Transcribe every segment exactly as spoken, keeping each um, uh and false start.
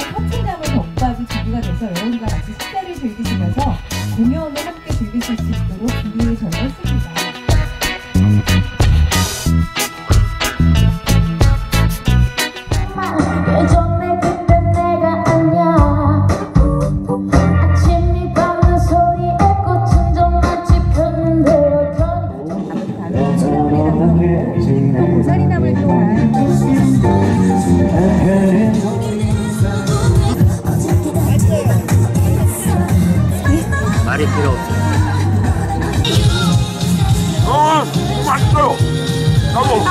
서채나물 덮밥이 준비가 돼서 여러분과 같이 식사를 즐기시면서 공연을 함께 즐기실 수 있도록 준비를 저희가 했습니다. 고사리나물 또한 말이 필요 없어요. 아, 맛있어요. 나도.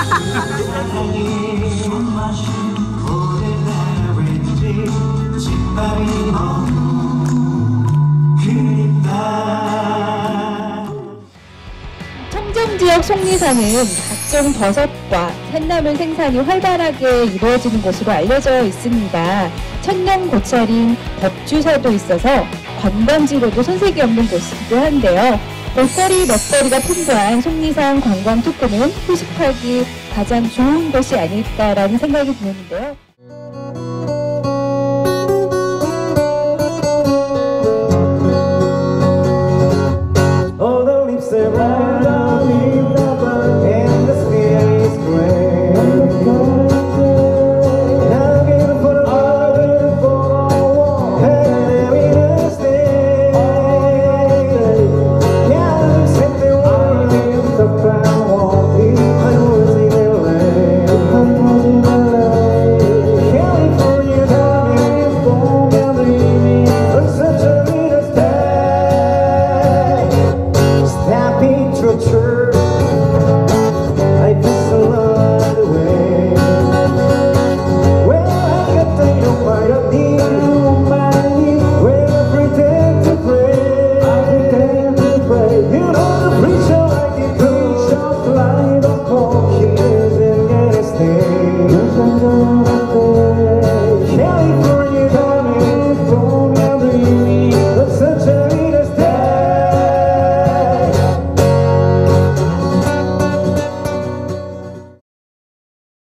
청정지역 속리산은 각종 버섯과 산나물 생산이 활발하게 이루어지는 곳으로 알려져 있습니다. 천년고찰인 법주사도 있어서 관광지로도 손색이 없는 곳이기도 한데요. 볼거리, 먹거리가 풍부한 속리산 관광특구는 휴식하기 가장 좋은 곳이 아닐까라는 생각이 드는데요.